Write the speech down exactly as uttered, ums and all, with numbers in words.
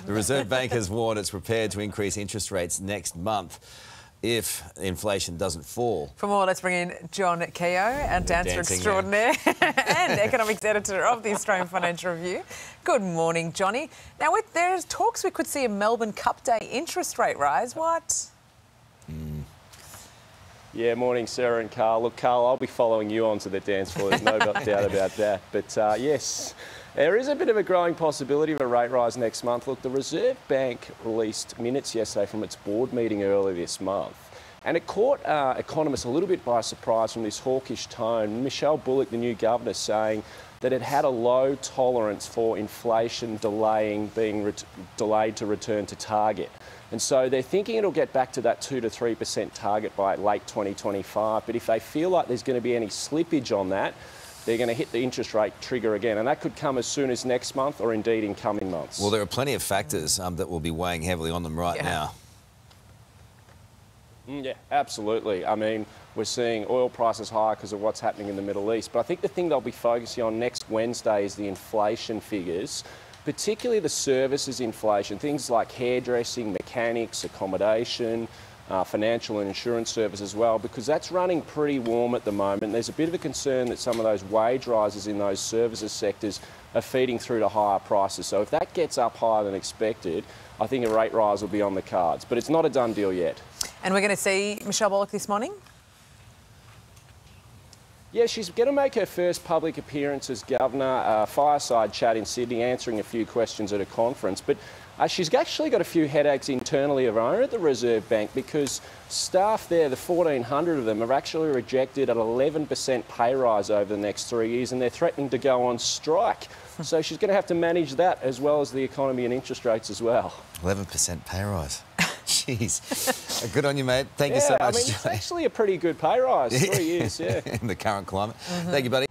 The Reserve Bank has warned it's prepared to increase interest rates next month if inflation doesn't fall. For more, let's bring in John Keogh, our dancer dancing extraordinaire and economics editor of the Australian Financial Review. Good morning, Johnny. Now, with, there's talks we could see a Melbourne Cup Day interest rate rise. What? Mm. Yeah, morning, Sarah and Carl. Look, Carl, I'll be following you onto the dance floor. There's no doubt about that. But uh, yes, there is a bit of a growing possibility of a rate rise next month. Look, the Reserve Bank released minutes yesterday from its board meeting earlier this month, and it caught uh, economists a little bit by surprise from this hawkish tone. Michelle Bullock, the new governor, saying that it had a low tolerance for inflation delaying being re delayed to return to target. And so they're thinking it'll get back to that two to three percent target by late twenty twenty-five. But if they feel like there's going to be any slippage on that, they're going to hit the interest rate trigger again. And that could come as soon as next month or indeed in coming months. Well, there are plenty of factors um, that will be weighing heavily on them right yeah. now. Mm, yeah, absolutely. I mean, we're seeing oil prices higher because of what's happening in the Middle East. But I think the thing they'll be focusing on next Wednesday is the inflation figures, particularly the services inflation, things like hairdressing, mechanics, accommodation, uh, financial and insurance services as well, because that's running pretty warm at the moment. There's a bit of a concern that some of those wage rises in those services sectors are feeding through to higher prices. So if that gets up higher than expected, I think a rate rise will be on the cards. But it's not a done deal yet. And we're going to see Michelle Bullock this morning? Yeah, she's going to make her first public appearance as governor, uh, fireside chat in Sydney, answering a few questions at a conference. But uh, she's actually got a few headaches internally of her own at the Reserve Bank, because staff there, the fourteen hundred of them, have actually rejected an eleven percent pay rise over the next three years, and they're threatening to go on strike. So she's going to have to manage that as well as the economy and interest rates as well. eleven percent pay rise. Jeez. Good on you, mate. Thank yeah, you so much, I mean, it's actually a pretty good pay rise, three years, yeah. In the current climate. Mm-hmm. Thank you, buddy.